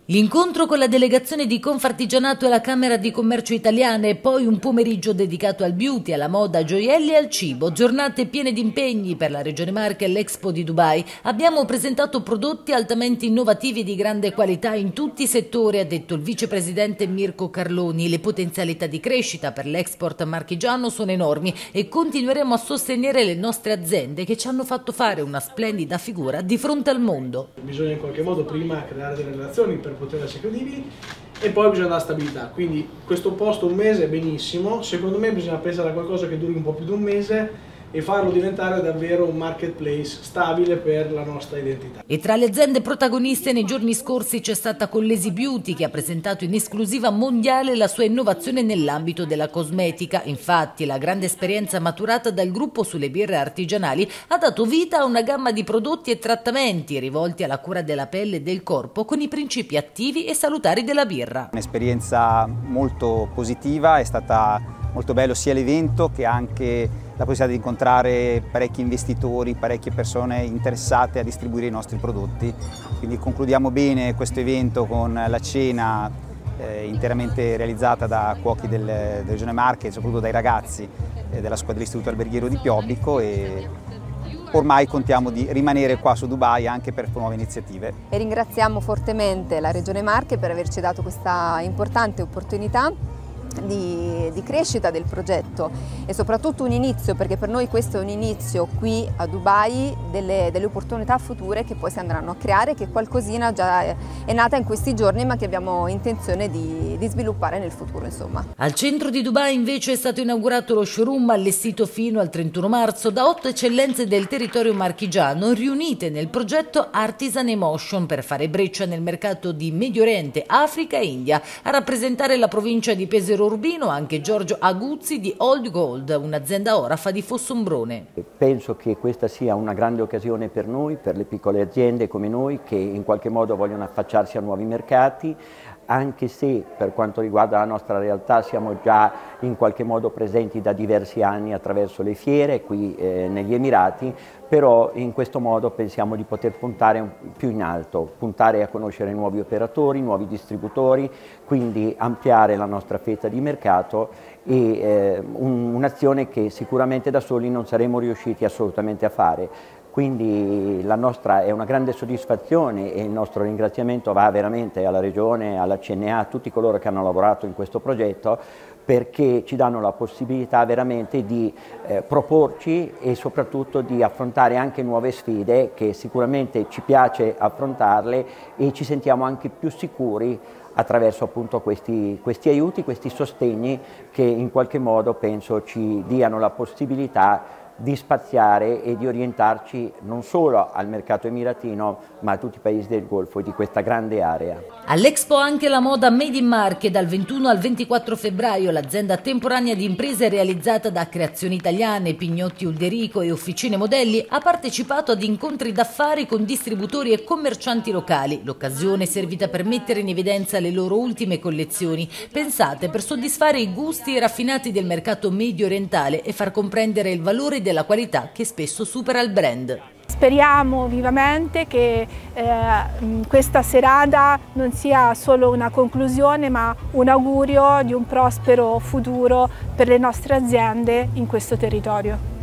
L'incontro con la delegazione di Confartigianato e la Camera di Commercio italiana e poi un pomeriggio dedicato al beauty, alla moda, ai gioielli e al cibo, giornate piene di impegni per la Regione Marche e l'Expo di Dubai. Abbiamo presentato prodotti altamente innovativi e di grande qualità in tutti i settori, ha detto il vicepresidente Mirko Carloni. Le potenzialità di crescita per l'export marchigiano sono enormi e continueremo a sostenere le nostre aziende che ci hanno fatto fare una splendida figura di fronte al mondo. Bisogna in qualche modo prima creare delle relazioni per poter essere credibili e poi bisogna dare stabilità, quindi questo posto un mese è benissimo, secondo me bisogna pensare a qualcosa che duri un po' più di un mese e farlo diventare davvero un marketplace stabile per la nostra identità. E tra le aziende protagoniste nei giorni scorsi c'è stata Collesi Beauty, che ha presentato in esclusiva mondiale la sua innovazione nell'ambito della cosmetica. Infatti la grande esperienza maturata dal gruppo sulle birre artigianali ha dato vita a una gamma di prodotti e trattamenti rivolti alla cura della pelle e del corpo con i principi attivi e salutari della birra. Un'esperienza molto positiva, è stata molto bello sia l'evento che anche la possibilità di incontrare parecchi investitori, parecchie persone interessate a distribuire i nostri prodotti. Quindi concludiamo bene questo evento con la cena interamente realizzata da cuochi della Regione Marche e soprattutto dai ragazzi della squadra dell'Istituto Alberghiero di Piobbico, e ormai contiamo di rimanere qua su Dubai anche per nuove iniziative. E ringraziamo fortemente la Regione Marche per averci dato questa importante opportunità di crescita del progetto e soprattutto un inizio, perché per noi questo è un inizio qui a Dubai delle opportunità future che poi si andranno a creare, che qualcosina già è nata in questi giorni ma che abbiamo intenzione di sviluppare nel futuro, insomma. Al centro di Dubai invece è stato inaugurato lo showroom allestito fino al 31 marzo da 8 eccellenze del territorio marchigiano riunite nel progetto Artisan Emotion per fare breccia nel mercato di Medio Oriente, Africa e India. A rappresentare la provincia di Pesaro Urbino anche Giorgio Aguzzi di Old Gold, un'azienda orafa di Fossombrone. Penso che questa sia una grande occasione per noi, per le piccole aziende come noi che in qualche modo vogliono affacciarsi a nuovi mercati, anche se per quanto riguarda la nostra realtà siamo già in qualche modo presenti da diversi anni attraverso le fiere qui negli Emirati, però in questo modo pensiamo di poter puntare più in alto, puntare a conoscere nuovi operatori, nuovi distributori, quindi ampliare la nostra fetta di mercato e un'azione che sicuramente da soli non saremmo riusciti assolutamente a fare. Quindi la nostra è una grande soddisfazione e il nostro ringraziamento va veramente alla Regione, alla CNA, a tutti coloro che hanno lavorato in questo progetto, perché ci danno la possibilità veramente di proporci e soprattutto di affrontare anche nuove sfide che sicuramente ci piace affrontarle e ci sentiamo anche più sicuri attraverso appunto questi aiuti, questi sostegni che in qualche modo penso ci diano la possibilità di spaziare e di orientarci non solo al mercato emiratino ma a tutti i paesi del Golfo e di questa grande area. All'Expo anche la moda Made in Marche dal 21 al 24 febbraio, l'azienda temporanea di imprese realizzata da Creazioni Italiane, Pignotti Ulderico e Officine Modelli ha partecipato ad incontri d'affari con distributori e commercianti locali. L'occasione è servita per mettere in evidenza le loro ultime collezioni, pensate per soddisfare i gusti raffinati del mercato medio orientale e far comprendere il valore della qualità che spesso supera il brand. Speriamo vivamente che questa serata non sia solo una conclusione ma un augurio di un prospero futuro per le nostre aziende in questo territorio.